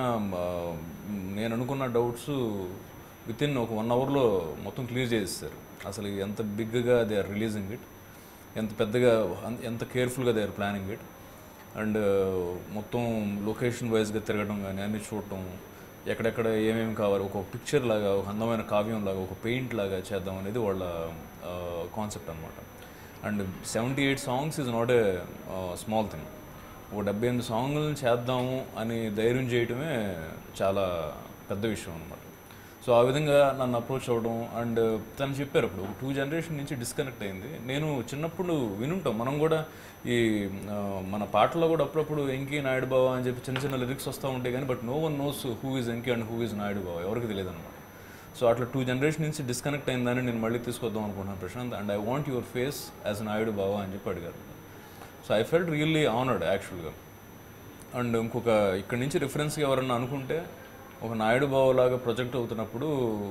నేను అనుకున్న డౌట్స్ విత్ ఇన్ ఒక వన్ అవర్లో మొత్తం క్లియర్ చేసేస్తారు. అసలు ఎంత బిగ్గా దే ఆర్ రిలీజింగ్ ఇట్, ఎంత పెద్దగా ఎంత కేర్ఫుల్గా they are planning it, and మొత్తం లొకేషన్ వైజ్గా తిరగడం కానీ అన్నీ చూడటం, ఎక్కడెక్కడ ఏమేమి కావాలి, ఒక పిక్చర్ లాగా, ఒక అందమైన కావ్యం లాగా, ఒక పెయింట్ లాగా చేద్దాం అనేది వాళ్ళ కాన్సెప్ట్ అనమాట. And seventy eight songs is not a small thing. ఒక డెబ్బై ఎనిమిది సాంగ్లను చేద్దాము అని ధైర్యం చేయటమే చాలా పెద్ద విషయం అనమాట. సో ఆ విధంగా నన్ను అప్రోచ్ అవ్వడం, అండ్ తను చెప్పారు ఇప్పుడు టూ జనరేషన్ నుంచి డిస్కనెక్ట్ అయింది. నేను చిన్నప్పుడు వినుంటాం మనం కూడా, ఈ మన పాటల్లో కూడా అప్పుడప్పుడు ఎంకి నాయుడు బావ అని చెప్పి చిన్న చిన్న లిరిక్స్ వస్తూ ఉంటాయి కానీ but no one knows who is Enki and who is Naidu Bava, ఎవరికి తెలియదు అనమాట. సో అట్లా టూ జనరేషన్ నుంచి డిస్కనెక్ట్ అయిందని నేను మళ్ళీ తీసుకొద్దాం అనుకుంటున్నాను Prashant, and I want your face as Naidu Bava అని చెప్పి అడిగారు. So I felt really honoured యాక్చువల్గా. అండ్ ఇంకొక ఇక్కడి నుంచి రిఫరెన్స్గా ఎవరన్నా అనుకుంటే, ఒక నాయుడు బావలాగా ప్రొజెక్ట్ అవుతున్నప్పుడు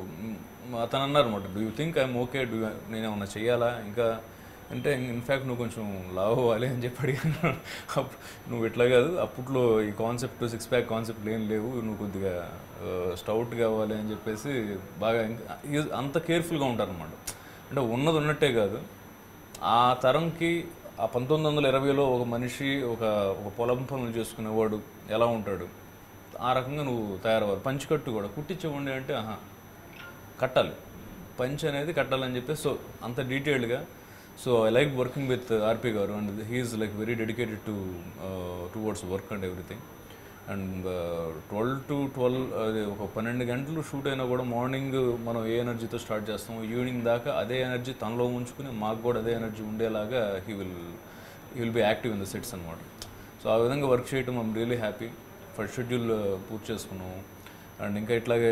అతను అన్నారు అనమాట, do you think I'm okay, do నేను ఏమన్నా చేయాలా ఇంకా అంటే, ఇన్ఫ్యాక్ట్ నువ్వు కొంచెం లావ్ అవ్వాలి అని చెప్పి అడిగాను. అప్పుడు నువ్వు ఎట్లా కాదు, అప్పట్లో ఈ కాన్సెప్ట్ సిక్స్ ప్యాక్ కాన్సెప్ట్లు ఏం లేవు, నువ్వు కొద్దిగా స్టౌట్ కావాలి అని చెప్పేసి బాగా అంత కేర్ఫుల్గా ఉంటారనమాట. అంటే ఉన్నది ఉన్నట్టే కాదు, ఆ తరంకి ఆ పంతొమ్మిది వందల ఇరవైలో ఒక మనిషి ఒక ఒక పొలం పనులు చేసుకునేవాడు ఎలా ఉంటాడు, ఆ రకంగా నువ్వు తయారవ్వాలి. పంచికట్టు కూడా కుట్టించకండి అంటే ఆహా కట్టాలి, పంచ్ అనేది కట్టాలని చెప్పి, సో అంత డీటెయిల్డ్గా. So I like working with RP garu, and he's like very dedicated to towards work and everything. And twelve to twelve అది ఒక పన్నెండు గంటలు షూట్ అయినా కూడా మార్నింగ్ మనం ఏ ఎనర్జీతో స్టార్ట్ చేస్తాం, ఈవినింగ్ దాకా అదే ఎనర్జీ తనలో ఉంచుకుని మాకు కూడా అదే ఎనర్జీ ఉండేలాగా he will he will be active in the sets అనమాట. సో ఆ విధంగా వర్క్ చేయటం I'm really happy. First schedule పూర్తి చేసుకున్నాము, అండ్ ఇంకా ఇట్లాగే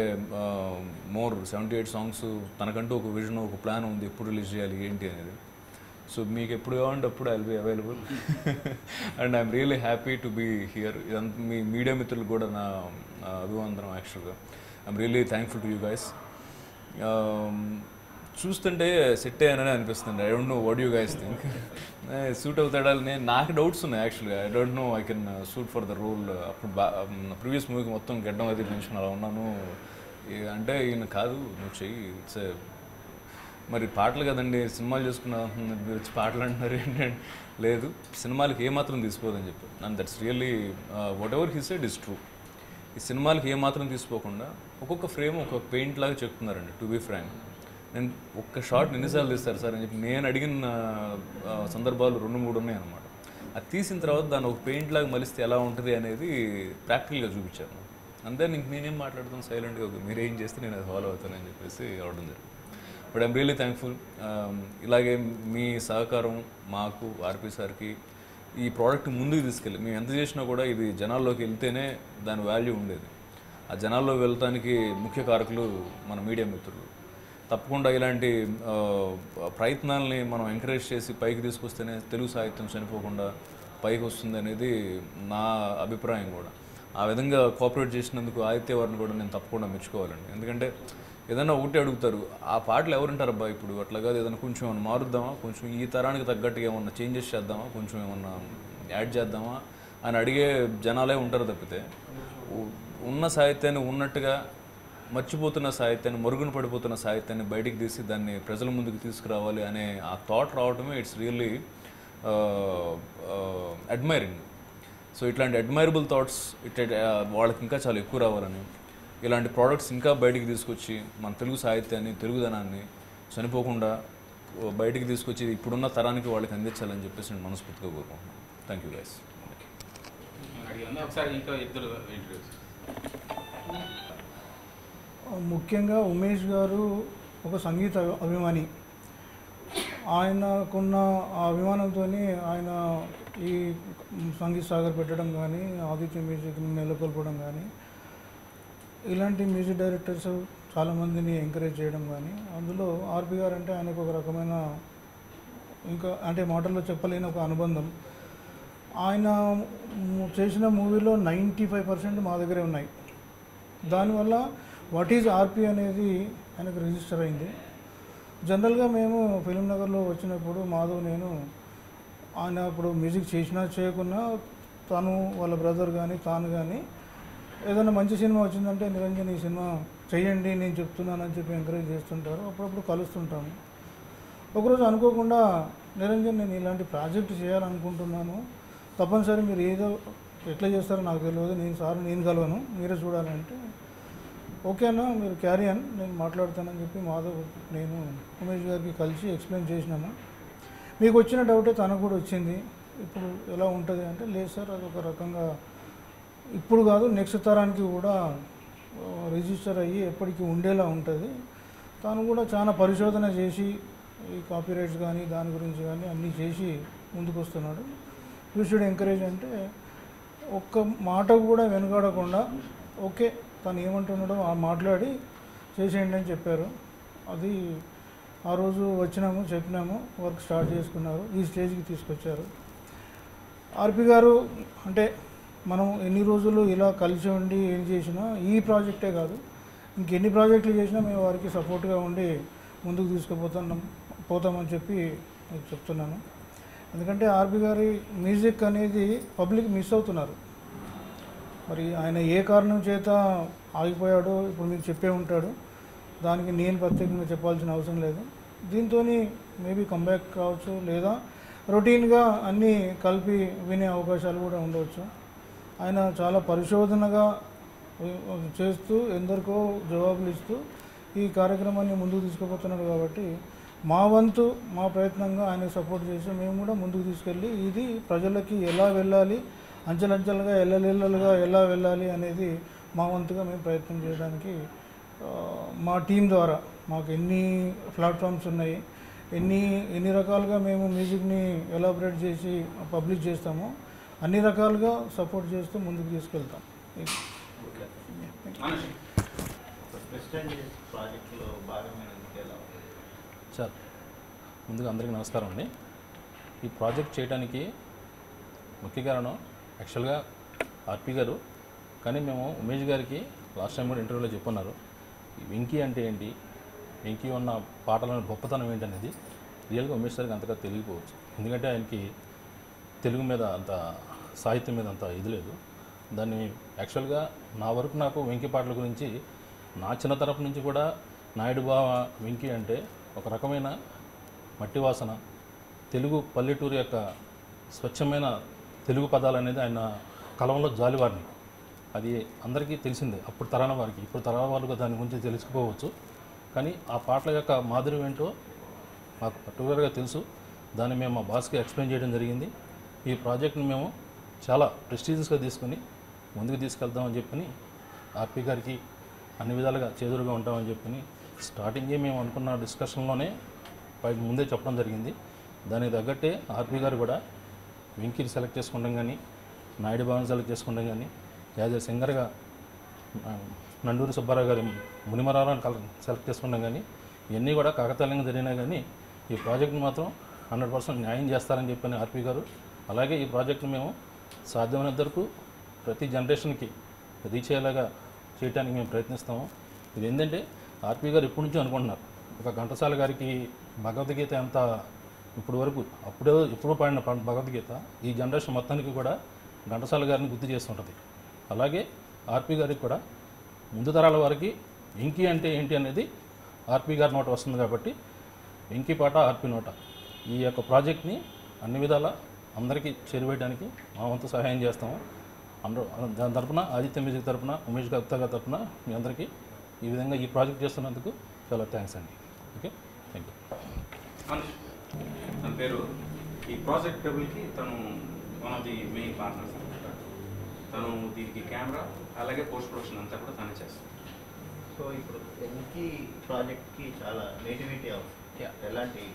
మోర్ సెవెంటీ ఎయిట్ సాంగ్స్, తనకంటూ ఒక విజన్ ఒక ప్లాన్ ఉంది ఎప్పుడు రిలీజ్ చేయాలి ఏంటి అనేది. సో మీకు ఎప్పుడు కావాలంటే అప్పుడు I will be available. And I'm really happy to be here. ఇదంతా మీ మీడియా మిత్రులు కూడా నా అభివందనం యాక్చువల్గా. I'm really thankful to you guys. చూస్తుంటే సెట్ అయ్యానని అనిపిస్తుంది. I don't know what you guys think, suit అవుతాడా? నేను నాకు డౌట్స్ ఉన్నాయి యాక్చువల్గా. I don't know I can suit for the role. అప్పుడు బా ప్రీవియస్ మూవీకి మొత్తం గడ్డం అది పెంచుకుని అలా ఉన్నాను. అంటే ఈయన కాదు నువ్వు చెయ్యి, ఇట్స్ మరి పాటలు కదండి, సినిమాలు చేసుకున్నా మీరు వచ్చి పాటలు అంటున్నారు ఏంటంటే, లేదు సినిమాలకి ఏమాత్రం తీసుకోదని చెప్పి. And that's really whatever he said is true. ఈ సినిమాలకి ఏమాత్రం తీసుకోకుండా ఒక్కొక్క ఫ్రేమ్ ఒక్కొక్క పెయింట్ లాగా చెప్తున్నారండి, టు బీ ఫ్రాంక్. నేను ఒక్క షాట్ ఎన్నిసార్లు తీస్తారు సార్ అని చెప్పి నేను అడిగిన ఆ, సందర్భాలు రెండు మూడు ఉన్నాయి అన్నమాట. అది తీసిన తర్వాత దాన్ని ఒక పెయింట్ లాగా మలిస్తే ఎలా ఉంటుంది అనేది ప్రాక్టికల్గా చూపించాను. అంతే ఇంక నేనేం మాట్లాడుతాను సైలెంట్గా, మీరు ఏం చేస్తే నేను అది ఫాలో అవుతానని చెప్పేసి అవడం జరిగింది. But I'm really thankful. ఇలాగే మీ సహకారం మాకు ఆర్పి సార్కి ఈ ప్రోడక్ట్ ముందుకు తీసుకెళ్ళి మేము ఎంత చేసినా కూడా ఇది జనాల్లోకి వెళ్తేనే దాని వాల్యూ ఉండేది. ఆ జనాల్లో వెళ్ళటానికి ముఖ్య కారకులు మన మీడియా మిత్రులు. తప్పకుండా ఇలాంటి ఆ, ప్రయత్నాలని మనం ఎంకరేజ్ చేసి పైకి తీసుకొస్తేనే తెలుగు సాహిత్యం చనిపోకుండా పైకి వస్తుంది అనేది నా అభిప్రాయం కూడా. ఆ విధంగా కోఆపరేట్ చేసినందుకు ఆదిత్య వారిని కూడా నేను తప్పకుండా మెచ్చుకోవాలండి. ఎందుకంటే ఏదైనా ఒకటి అడుగుతారు, ఆ పాటలు ఎవరుంటారబ్బా ఇప్పుడు అట్లా కాదు, ఏదైనా కొంచెం ఏమన్నా మారుద్దామా, కొంచెం ఈ తరానికి తగ్గట్టుగా ఏమన్నా చేంజెస్ చేద్దామా, కొంచెం ఏమన్నా యాడ్ చేద్దామా అని అడిగే జనాలే ఉంటారు తప్పితే ఉన్న సాహిత్యాన్ని ఉన్నట్టుగా మర్చిపోతున్న సాహిత్యాన్ని, మరుగున పడిపోతున్న సాహిత్యాన్ని బయటికి తీసి దాన్ని ప్రజల ముందుకు తీసుకురావాలి అనే ఆ థాట్ రావడమే ఇట్స్ రియల్లీ అడ్మైరింగ్. సో ఇట్లాంటి అడ్మైరబుల్ థాట్స్ ఇట్లా వాళ్ళకి ఇంకా చాలా ఎక్కువ రావాలని, ఇలాంటి ప్రోడక్ట్స్ ఇంకా బయటికి తీసుకొచ్చి మన తెలుగు సాహిత్యాన్ని, తెలుగుదనాన్ని చనిపోకుండా బయటికి తీసుకొచ్చి ఇప్పుడున్న తరానికి వాళ్ళకి అందించాలని చెప్పేసి నేను మనస్ఫూర్తిగా కోరుకుంటున్నాను. Thank you guys. ఒకసారి ఇంకా ఇద్దరు ఇంట్రడ్యూస్. ముఖ్యంగా ఉమేష్ గారు ఒక సంగీత అభిమాని. ఆయనకున్న ఆ అభిమానంతో ఆయన ఈ సంగీత్ సాగర్ పెట్టడం కానీ, ఆదిత్య మ్యూజిక్ నెలకొల్పడం కానీ, ఇలాంటి మ్యూజిక్ డైరెక్టర్స్ చాలామందిని ఎంకరేజ్ చేయడం కానీ, అందులో ఆర్పి గారు అంటే ఆయనకు ఒక రకమైన ఇంకా అంటే మాటల్లో చెప్పలేని ఒక అనుబంధం. ఆయన చేసిన మూవీలో నైంటీ ఫైవ్ పర్సెంట్ మా దగ్గరే ఉన్నాయి. దానివల్ల వాట్ ఈజ్ ఆర్పి అనేది ఆయనకు రిజిస్టర్ అయింది. జనరల్గా మేము ఫిలిం నగర్లో వచ్చినప్పుడు మాధవ్ నేను ఆయన ఇప్పుడు మ్యూజిక్ చేసినా చేయకున్నా తను వాళ్ళ బ్రదర్ కానీ తాను కానీ ఏదైనా మంచి సినిమా వచ్చిందంటే నిరంజన్ ఈ సినిమా చెయ్యండి నేను చెప్తున్నానని చెప్పి ఎంకరేజ్ చేస్తుంటారు. అప్పుడప్పుడు కలుస్తుంటాము. ఒకరోజు అనుకోకుండా నిరంజన్ నేను ఇలాంటి ప్రాజెక్ట్ చేయాలనుకుంటున్నాను, తప్పనిసరి మీరు ఏదో ఎట్లా చేస్తారో నాకు తెలియదు, నేను సార్ నేను కలవను, మీరే చూడాలంటే ఓకేనా మీరు క్యారీ అని నేను మాట్లాడతానని చెప్పి మాధవ్ నేను ఉమేష్ గారికి కలిసి ఎక్స్ప్లెయిన్ చేసినాము. మీకు వచ్చిన డౌటే తనకు కూడా వచ్చింది, ఇప్పుడు ఎలా ఉంటుంది అంటే లేదు సార్ అది ఒక రకంగా ఇప్పుడు కాదు నెక్స్ట్ తరానికి కూడా రిజిస్టర్ అయ్యి ఎప్పటికీ ఉండేలా ఉంటుంది. తాను కూడా చాలా పరిశోధన చేసి ఈ కాపీరైట్స్ కానీ దాని గురించి కానీ అన్నీ చేసి ముందుకు వస్తున్నాడు. యూ షుడ్ ఎంకరేజ్ అంటే ఒక్క మాట కూడా వెనుకాడకుండా ఓకే తను ఏమంటున్నాడో ఆ మాట్లాడి చేసేయండి అని చెప్పారు. అది ఆ రోజు వచ్చినాము, చెప్పినాము, వర్క్ స్టార్ట్ చేసుకున్నారు, ఈ స్టేజ్కి తీసుకొచ్చారు. ఆర్పి గారు అంటే మనం ఎన్ని రోజులు ఇలా కలిసి ఉండి ఏం చేసినా ఈ ప్రాజెక్టే కాదు ఇంకెన్ని ప్రాజెక్టులు చేసినా మేము వారికి సపోర్ట్గా ఉండి ముందుకు తీసుకుపోతున్నాం పోతామని చెప్పి నేను చెప్తున్నాను. ఎందుకంటే ఆర్పి గారి మ్యూజిక్ అనేది పబ్లిక్ మిస్ అవుతున్నారు. మరి ఆయన ఏ కారణం చేత ఆగిపోయాడో ఇప్పుడు మీకు చెప్పే ఉంటాడు, దానికి నేను ప్రత్యేకంగా చెప్పాల్సిన అవసరం లేదు. దీంతో మేబీ కంబ్యాక్ కావచ్చు లేదా రొటీన్గా అన్నీ కలిపి వినే అవకాశాలు కూడా ఉండవచ్చు. ఆయన చాలా పరిశోధనగా చేస్తూ ఎందరికో జవాబులు ఇస్తూ ఈ కార్యక్రమాన్ని ముందుకు తీసుకుపోతున్నాడు. కాబట్టి మా వంతు మా ప్రయత్నంగా ఆయన సపోర్ట్ చేసి మేము కూడా ముందుకు తీసుకెళ్ళి ఇది ప్రజలకి ఎలా వెళ్ళాలి, అంచెలంచెలుగా ఎల్లలెల్లలుగా ఎలా వెళ్ళాలి అనేది మా వంతుగా మేము ప్రయత్నం చేయడానికి మా టీం ద్వారా మాకు ఎన్ని ప్లాట్ఫామ్స్ ఉన్నాయి, ఎన్ని ఎన్ని రకాలుగా మేము మ్యూజిక్ని ఎలాబరేట్ చేసి పబ్లిష్ చేస్తామో అన్ని రకాలుగా సపోర్ట్ చేస్తూ ముందుకు తీసుకెళ్తాం. ప్రాజెక్టులో భాగమైనందుకు ఎలా ఉంది? సార్ ముందుగా అందరికీ నమస్కారం అండి. ఈ ప్రాజెక్ట్ చేయడానికి ముఖ్య కారణం యాక్చువల్గా ఆర్పి గారు, కానీ మేము ఉమేష్ గారికి లాస్ట్ టైం కూడా ఇంటర్వ్యూలో చెప్పున్నారు ఈ వెంకీ అంటే ఏంటి, వెంకీ ఉన్న పాటలను గొప్పతనం ఏంటనేది రియల్గా ఉమేష్ గారికి అంతగా తెలియకపోవచ్చు. ఎందుకంటే ఆయనకి తెలుగు మీద అంత సాహిత్యం మీద అంత ఇది లేదు. దాన్ని యాక్చువల్గా నా వరకు నాకు వెంకీ పాటల గురించి నా చిన్న తరపు నుంచి కూడా నాయుడు బావ వెంకీ అంటే ఒక రకమైన మట్టి వాసన, తెలుగు పల్లెటూరు యొక్క స్వచ్ఛమైన తెలుగు పదాలు అనేది ఆయన కలంలో జాలివారిని. అది అందరికీ తెలిసిందే అప్పుడు తరాల వారికి, ఇప్పుడు తరాల వారికి దాని గురించి తెలుసుకోవచ్చు. కానీ ఆ పాటల యొక్క మాధుర్యం ఏంటో మాకు పర్టికులర్గా తెలుసు. దాన్ని మేము మా బాస్కి ఎక్స్ప్లెయిన్ చేయడం జరిగింది. ఈ ప్రాజెక్ట్ని మేము చాలా ప్రెస్టీజియస్గా తీసుకొని ముందుకు తీసుకెళ్తామని చెప్పని ఆర్పి గారికి అన్ని విధాలుగా చేదురుగా ఉంటామని చెప్పని స్టార్టింగే మేము అనుకున్న డిస్కషన్లోనే పై ముందే చెప్పడం జరిగింది. దానికి తగ్గట్టే ఆర్పి గారు కూడా వెంకీని సెలెక్ట్ చేసుకుంటాం కానీ, నాయుడు బాబుని సెలెక్ట్ చేసుకుంటాం కానీ, యాజ్ ఎ సింగర్గా నండూరి సుబ్బారావు గారి మునిమరాలను సెలెక్ట్ చేసుకుంటాం కానీ, ఇవన్నీ కూడా కాకతాళీయంగా జరిగినా కానీ ఈ ప్రాజెక్ట్ని మాత్రం హండ్రెడ్ పర్సెంట్ న్యాయం చేస్తారని చెప్పని ఆర్పి గారు. అలాగే ఈ ప్రాజెక్ట్ని మేము సాధ్యమైనంత వరకు ప్రతి జనరేషన్కి రీచ్ అయ్యేలాగా చేయడానికి మేము ప్రయత్నిస్తాము. ఇది ఏంటంటే ఆర్పి గారు ఎప్పటి నుంచో అనుకుంటున్నారు, ఒక ఘంటసాల గారికి భగవద్గీత ఎంత ఇప్పుడు వరకు అప్పుడే ఎప్పుడూ పాడిన భగవద్గీత ఈ జనరేషన్ మొత్తానికి కూడా ఘంటసాల గారిని గుర్తు చేస్తుంటుంది. అలాగే ఆర్పి గారికి కూడా ముందు తరాల వారికి వెంకీ అంటే ఏంటి అనేది ఆర్పి గారి నోట వస్తుంది కాబట్టి వెంకీ పాట ఆర్పి నోట ఈ యొక్క ప్రాజెక్ట్ని అన్ని విధాలా అందరికీ చేరువేయడానికి మా వంతు సహాయం చేస్తాము. అందరూ దాని తరపున ఆదిత్య మ్యూజిక్ తరపున ఉమేష్ గుప్తా గారి తరపున మీ అందరికీ ఈ విధంగా ఈ ప్రాజెక్ట్ చేస్తున్నందుకు చాలా థ్యాంక్స్ అండి. Okay, thank you. తన పేరు ఈ ప్రాజెక్ట్ టేబుల్కి తను one of the main partners అనమాట. తను దీనికి కెమెరా అలాగే పోస్ట్ ప్రొడక్షన్ అంతా కూడా తనే చేస్తాను. సో ఇప్పుడు వెంకీ ప్రాజెక్ట్కి చాలా నేటివిటీ అవుతుంది, ఎలాంటి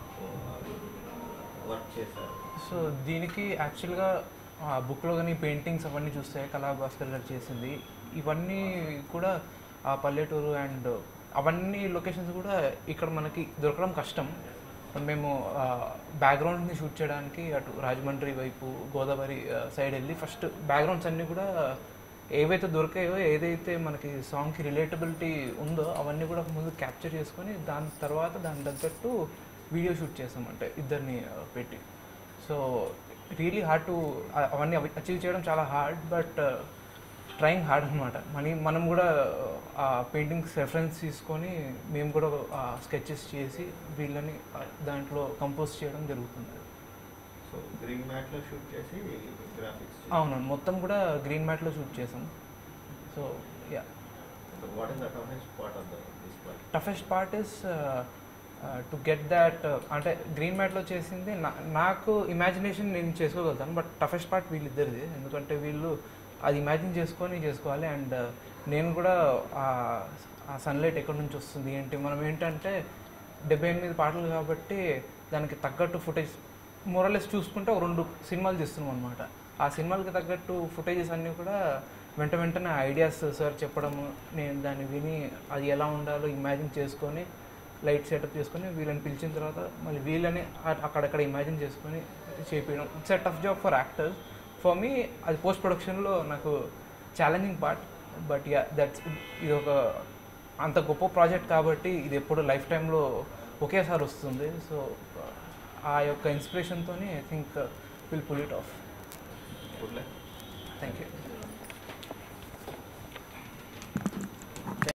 వర్క్ చేశారు? సో దీనికి యాక్చువల్గా బుక్లో కానీ పెయింటింగ్స్ అవన్నీ చూస్తే కళా భాస్కర్ గారు చేసింది ఇవన్నీ కూడా ఆ పల్లెటూరు అండ్ అవన్నీ లొకేషన్స్ కూడా ఇక్కడ మనకి దొరకడం కష్టం. మేము బ్యాక్గ్రౌండ్ని షూట్ చేయడానికి అటు రాజమండ్రి వైపు గోదావరి సైడ్ వెళ్ళి ఫస్ట్ బ్యాక్గ్రౌండ్స్ అన్నీ కూడా ఏవైతే దొరికాయో ఏదైతే మనకి సాంగ్కి రిలేటబిలిటీ ఉందో అవన్నీ కూడా ముందు క్యాప్చర్ చేసుకొని దాని తర్వాత దాని తగ్గట్టు వీడియో షూట్ చేసామంటే ఇద్దరిని పెట్టి. సో రియలీ హార్డ్ టు అవన్నీ అచీవ్ చేయడం చాలా హార్డ్, బట్ ట్రయింగ్ హార్డ్ అనమాట. మనీ మనం కూడా ఆ పెయింటింగ్స్ రెఫరెన్స్ తీసుకొని మేము కూడా స్కెచెస్ చేసి వీళ్ళని దాంట్లో కంపోజ్ చేయడం జరుగుతుంది. సో గ్రీన్ మ్యాట్లో షూట్ చేసి గ్రాఫిక్స్? అవునండి, మొత్తం కూడా గ్రీన్ మ్యాట్లో షూట్ చేసాం. So yeah, what is the toughest part of this part? Toughest part is to get that, అంటే గ్రీన్ మ్యాట్లో చేసింది నా నాకు ఇమాజినేషన్ నేను చేసుకోగలుగుతాను, బట్ టఫెస్ట్ పార్ట్ వీళ్ళిద్దరిది. ఎందుకంటే వీళ్ళు అది ఇమాజిన్ చేసుకొని చేసుకోవాలి. అండ్ నేను కూడా ఆ సన్లైట్ ఎక్కడి నుంచి వస్తుంది ఏంటి, మనం ఏంటంటే డెబ్బై ఎనిమిది పాటలు కాబట్టి దానికి తగ్గట్టు ఫుటేజ్ మోరలెస్ చూసుకుంటే ఒక రెండు సినిమాలు తీస్తున్నాం అనమాట. ఆ సినిమాలకి తగ్గట్టు ఫుటేజెస్ అన్నీ కూడా వెంట వెంటనే ఐడియాస్ సార్ చెప్పడము, నేను దాన్ని విని అది ఎలా ఉండాలో ఇమాజిన్ చేసుకొని లైట్ సెటప్ చేసుకొని వీళ్ళని పిలిచిన తర్వాత మళ్ళీ వీళ్ళని అక్కడక్కడ ఇమాజిన్ చేసుకొని చేపించడం. It's a tough job for actors. For me అది పోస్ట్ ప్రొడక్షన్లో నాకు challenging part, but yeah that's ఇది ఒక అంత గొప్ప ప్రాజెక్ట్ కాబట్టి ఇది ఎప్పుడు లైఫ్ టైంలో ఒకేసారి వస్తుంది. సో ఆ యొక్క ఇన్స్పిరేషన్తో I think will pull it off. Thank you.